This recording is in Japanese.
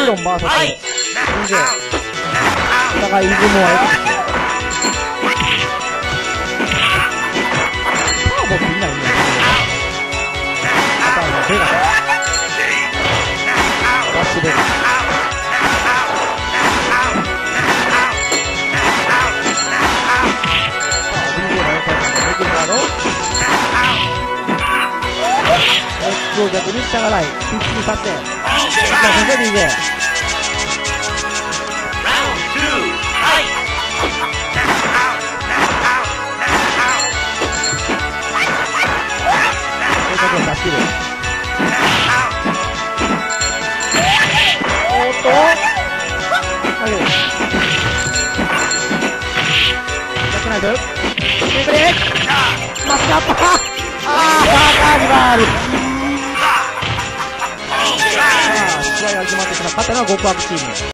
ロン VS 人間。お互いイズムはよくターボっていないんだよね。ターボベガダッシュベガ逆に下がない。ピッチに立って。先生でいいね。おっと投げる。逆ナイフ。メイクでマスカッパー。カーニバール。試合が決まってしまったのは極悪チーム。